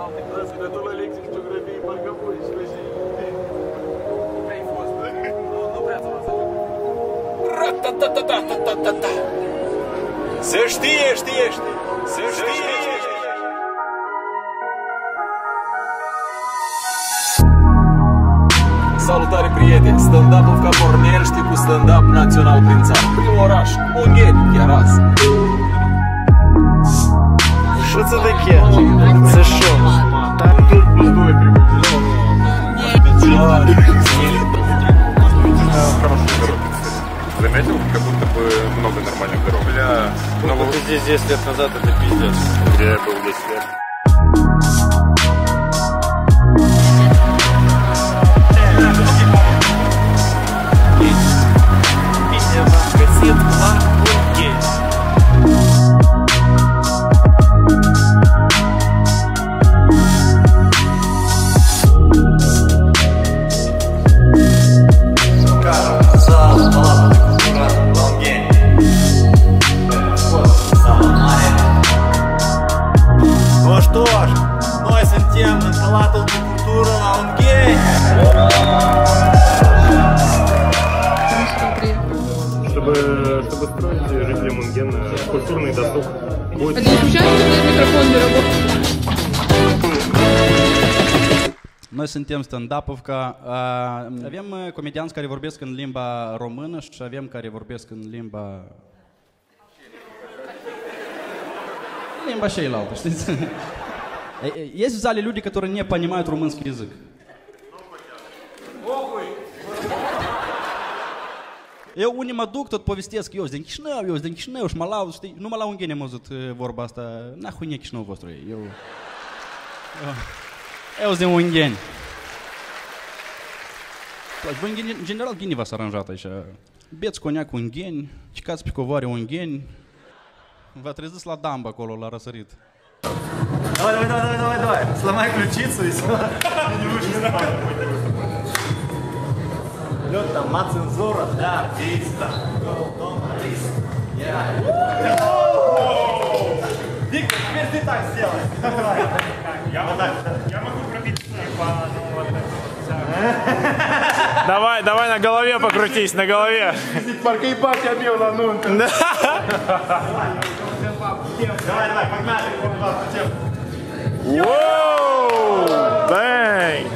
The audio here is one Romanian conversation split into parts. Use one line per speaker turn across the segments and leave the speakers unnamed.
alte clase, dar tot la lecții de geografie, parcă voi și vezi. Unde ai fost? Nu prea să vă să Ra-ta-ta-ta-ta-ta-ta-ta. Se știe, știe. Salutare, prieteni! Stand-up-ul ca pornește cu stand-up național prin țară. Primul oraș, Ungheni, chiar azi.
Что це таке? Це що?
Хороший дорог. Заметил, как будто бы много нормальных дорог. Бля,
Ну вот здесь 10 лет назад это пиздец.
где я был 10 лет.
Ну что ж, noi suntem în Palatul de Cultură la Ungheni.
Чтобы строить жителям Унгена культурный досуг. Будет...
Микрофон не работает.
Noi suntem stand-up-ovca, avem comedianți care vorbesc în limba română și avem care vorbesc în limba шейlaltă, știți? Есть в зале люди, которые не понимают румынский язык. Eu unii mă duc, tot povestesc, eu sunt din Chișinău și mă laud, știi? Numai la Ungheni am auzit vorba asta, nahui e Chișinău vostru, eu sunt din Ungheni. Voi în general ghinii v-ați aranjat aici. Beți coniac Ungheni, cicați pe covoare Ungheni, v-a trezit la dambă acolo, la răsărit.
Давай. Сломай ключицу и все. Лёд там, мацензура, да, артиста. Виктор, теперь ты так сделай.
Я могу пробить Давай на голове покрутись, на голове.
Парка ебать, я бил на нунту. Давай, погнали.
Воу! Бэнг!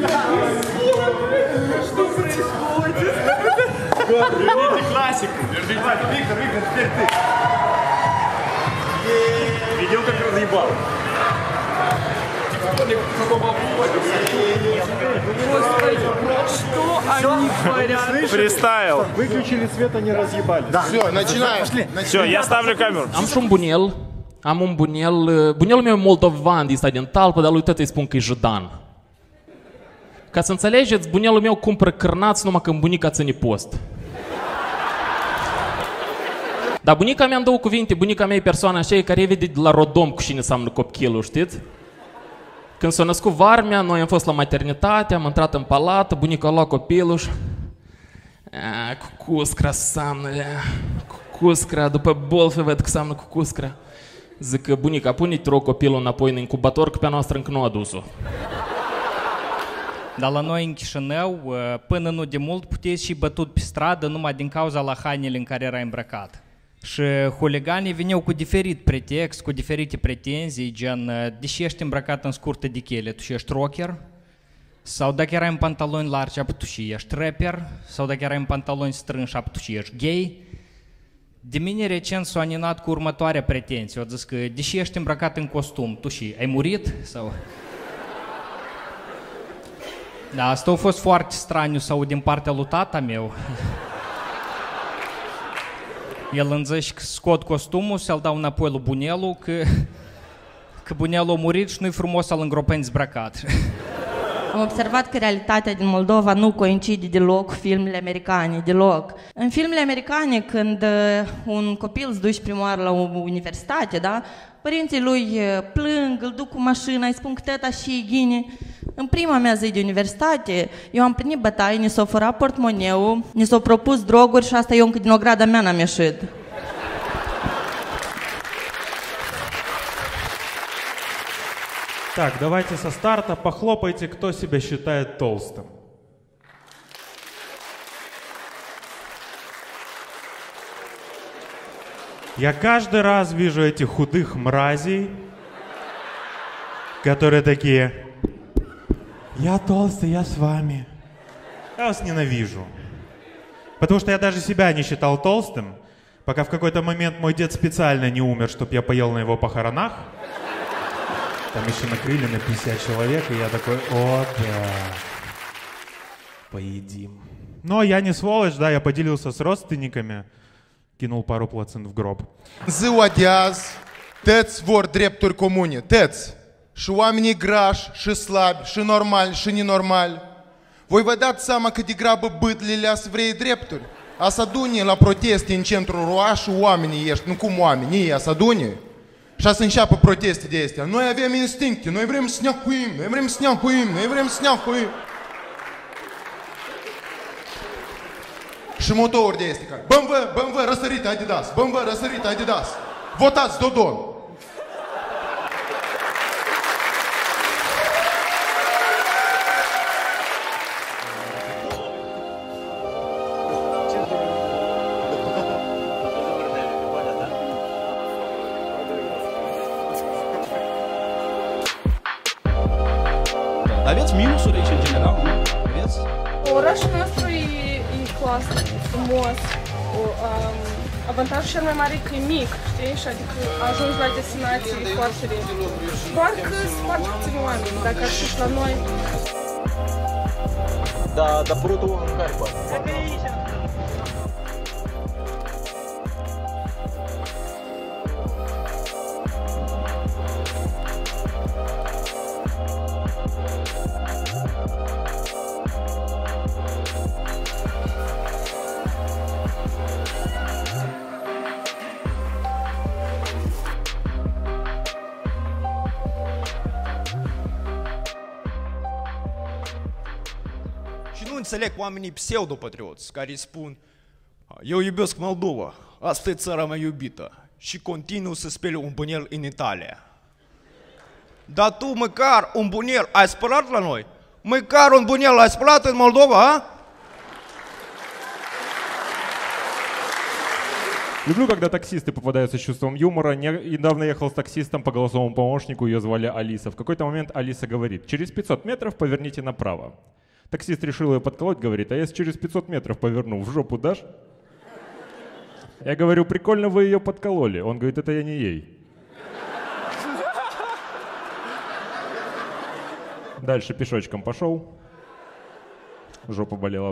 Что происходит? Верните классику. Виктор, теперь ты. Видел, как разъебал?
Что они говорят?
Фристайл.
Выключили свет, они разъебали. Да. Все, начинаем.
Все, я ставлю камеру.
Am și un bunel. Am un bunel. Bunelul meu e moldovan din stai din Talpă, dar lui tătă îi spun că e judan. Ca să înțelegeți, bunelul meu cumpără cârnați numai când bunica ține post. Dar bunica mea îmi două cuvinte. Bunica mea e persoana aceea care vede de la Rodom cu cine înseamnă copilul, știți? Când s-a născut varmea, noi am fost la maternitate, am intrat în palată, bunica a luat copilul și... Cucuscra înseamnă, cucuscra, după bolfe văd că înseamnă cucuscra. Zic că bunica, pune-te rog copilul înapoi în incubator, că pe a noastră încă nu a dus-o.
Dar la noi în Chișinău, până nu de mult, puteți și bătut pe stradă numai din cauza la hainele în care era îmbrăcat. Și huliganii veneau cu diferit pretext, cu diferite pretenzii, gen, deși ești îmbrăcat în scurtă de chele, tu și ești rocker? Sau dacă erai în pantaloni largi, tu și ești rapper? Sau dacă erai în pantaloni strânși, tu și ești gay? De mine recent s-a aninat cu următoarea pretenție. O zis că, deși ești îmbrăcat în costum, tu și ai murit? Sau... Da, asta a fost foarte straniu să aud din partea lui tata meu. El îmi zice că scot costumul, să-l dau înapoi lui bunelul, că bunelul a murit și nu-i frumos să-l îngropeni zbrăcat.
Am observat că realitatea din Moldova nu coincide deloc cu filmele americane, deloc. În filmele americane, când un copil îți duce prima oară la o universitate, da? Părinții lui plâng, îl duc cu mașina, îi spun că tăta și ghine. În prima mea zi de universitate, eu am primit bătaie, ni s-a furat portmoneul, ni s-au propus droguri și asta eu încă din ograda mea n-am ieșit.
Так, давайте со старта похлопайте, кто себя считает толстым. Я каждый раз вижу этих худых мразей, которые такие: я толстый, я с вами. Я вас ненавижу. Потому что я даже себя не считал толстым, пока в какой-то момент мой дед специально не умер, чтобы я поел на его похоронах. Там еще накрыли на 50 человек, и я такой: о, да, поедим. Но я не сволочь, да, я поделился с родственниками, кинул пару плацент в гроб.
Ziua de azi, tăți vor drepturi comune, tăți. Și oamenii grași, și slabi, și normali, și nenormali. Voi vă dați seama cât de grabă bâtlile să vrei drepturi? A să adune la proteste în centrul oraș și oamenii ești, nu cum oameni, ei a să adune. Și a să înceapă proteste de astea. Noi avem instincte, noi vrem să ne acuim, noi vrem să ne acuim, noi vrem să ne acuim. Și motouri de astea. BMW, răsărit Adidas, BMW, răsărit Adidas. Votați Dodon.
Aveți minusuri aici în general, nu? Aveți?
Orașul nostru e clas, frumos. Avantajul cel mai mare e că e mic, știi? Și adică ajungi la destinații foarte repede. Doar că sunt foarte puțini oameni, dacă ar fi și la noi.
Dar frutul în care poate?
Și nu înțeleg oamenii pseudopatrioți care spun: eu iubesc Moldova, asta e țara mea iubită și continuu să speli un bunel în Italia. Dar tu măcar un bunel ai spălat la noi? Măcar un bunel ai spălat în Moldova, a?
Люблю, когда таксисты попадаются с чувством юмора. Недавно ехал с таксистом по голосовому помощнику, ее звали Алиса. В какой-то момент Алиса говорит: через 500 метров поверните направо. Таксист решил ее подколоть, говорит: а если через 500 метров поверну, в жопу дашь? Я говорю: прикольно вы ее подкололи. Он говорит: это я не ей. Дальше пешочком пошел. Жопа болела.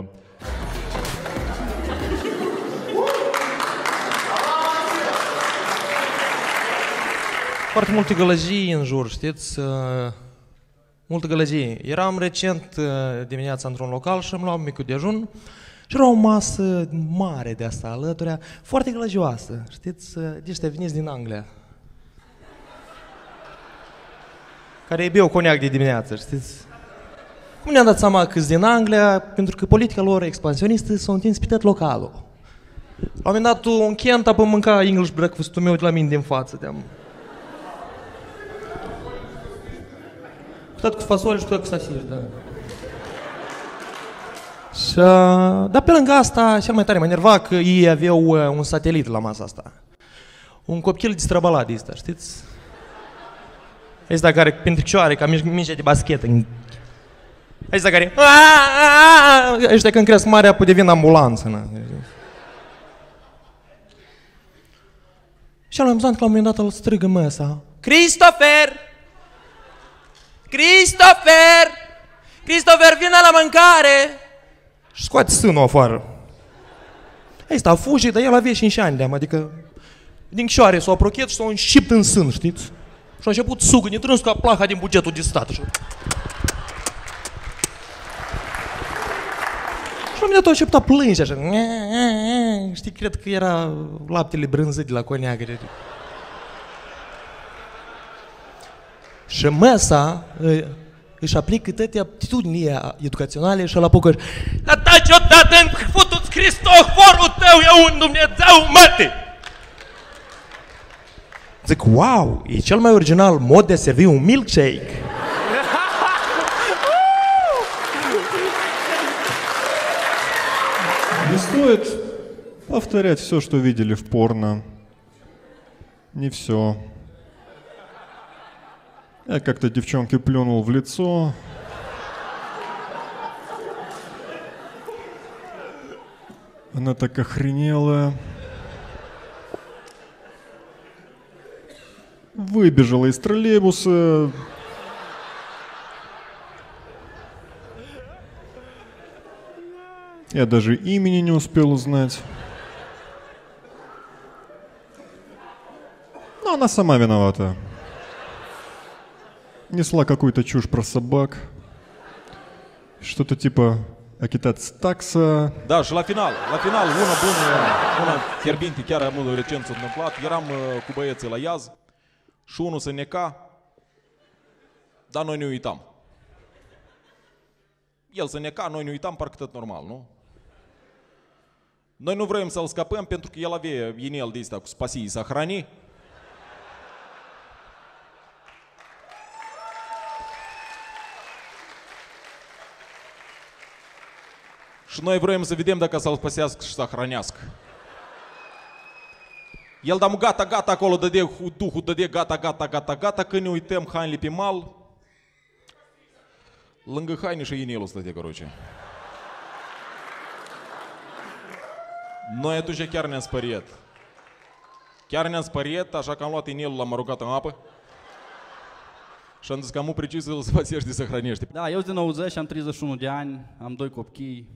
Foarte multe gălăgii în jur, știți? Multă gălăgie. Eram recent dimineața într-un local și îmi luam micul dejun și era o masă mare de asta alăturea, foarte gălăgioasă, știți? De ăștia veniți din Anglia, care îi beau coniac de dimineață, știți? Cum ne-am dat seama că din Anglia? Pentru că politica lor expansionistă s-a întins pe tot localul. La un moment dat, un Kent apă mânca English breakfast-ul meu de la mine din față, de-am... Tot cu fasole și tot cu sasici, da. Și, dar pe lângă asta, cel mai tare mă enerva că ei aveau un satelit la masa asta. Un copil distrăbalat de ăsta, știți? Ăsta care, pentru picioare, ca mingea de basket. Ăsta care... Ăștia când cresc mare, apoi devin ambulanță, na. Și amuzant că la un moment dat îl strigă măsa: Christopher! Christopher! Christopher, vină la mâncare! Și scoate sânul afară. Ăsta a fugit, dar el avea 5 ani de-am, adică din chioare s-a aprochet și s-a înșipt în sân, știți? Și a început sugă, netrâns ca placa din bugetul de stat. Și la mine tot a început a plânge așa. Știi, cred că era laptele brânzit de la coniac. Și măsa își aplică toate aptitudinile educaționale și îl apucă. Dar taci odată în futu-ți Cristoforul tău, e un Dumnezeu, măte! Zic, wow, e cel mai original mod de a servi un milkshake.
Не стоит повторять все, что видели в порно. Не все. Я как-то девчонке плюнул в лицо. Она так охренела. Выбежала из троллейбуса. Я даже имени не успел узнать. Но она сама виновата. Несла какую-то чушь про собак. Что-то tипа achitați taxa.
Da, și la final, una bună, una fierbinte, chiar mult recent s-a întâmplat. Eram cu băieții la iaz și unul se neca, dar noi ne uitam. El se neca, noi ne uitam, parcă tot normal, nu? Noi nu vrem să-l scăpăm pentru că el avea inel de ăsta cu spasii să hrani. Și noi vrem să vedem dacă să-l spăsească și să hrănească. El da-mu gata, gata acolo, dădea duhul, dădea gata, gata, gata, gata, când ne uităm hainele pe mal, lângă haine și inelul stătea, căroce. Noi atunci chiar ne-am spăriet. Chiar ne-am spăriet, așa că am luat inelul, l-am aruncat în apă și am zis că am precis să-l spăsești să hrănești.
Da, eu sunt din 90, am 31 de ani, am 2 copii.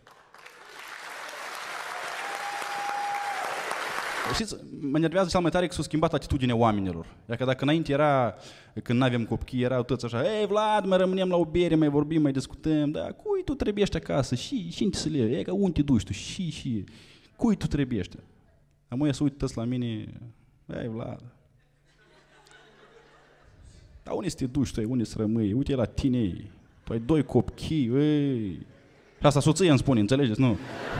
Știți, mă nervează cel mai tare că s-a schimbat atitudinea oamenilor. Iar dacă înainte era, când n-aveam copii, erau toți așa, ei Vlad, mai rămânem la o bere, mai vorbim, mai discutăm, da, cui tu trebuiești acasă, și ce să le iei, că unde te duci tu, și, cui tu trebuiești? Amoi să uită la mine, ei Vlad, dar unde să te duci tu, unde să rămâi, uite la tine, tu ai 2 copii, ei. Și asta soția îmi spune, înțelegeți, nu?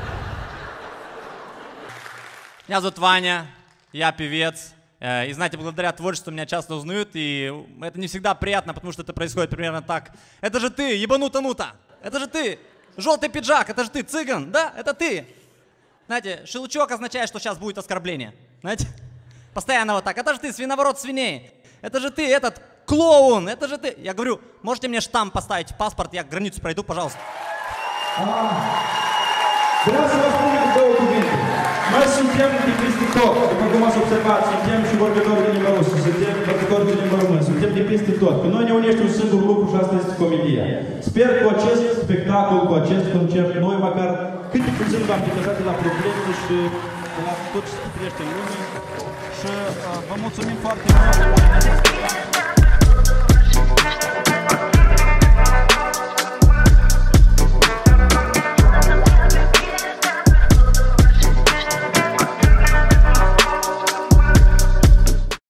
Меня зовут Ваня, я певец. И знаете, благодаря творчеству меня часто узнают, и это не всегда приятно, потому что это происходит примерно так. Это же ты, ебанута-нута! Это же ты! Желтый пиджак, это же ты, цыган, да? Это ты! Знаете, шелчок означает, что сейчас будет оскорбление. Знаете? Постоянно вот так. Это же ты, свиноворот свиней! Это же ты, этот клоун! Это же ты! Я говорю, можете мне штамп поставить в паспорт, я границу пройду, пожалуйста.
Noi suntem de peste tot, după cum ați observat, suntem și vorbitori de limba rusă, suntem vorbitori de limba română, suntem de peste tot. Pe noi ne unește un singur lucru și asta este comedia. Sper cu acest spectacol, cu acest concert, noi măcar cât de puțin v-am detăjat de la probleme și de la tot ce se trăiește în lume și vă mulțumim foarte mult.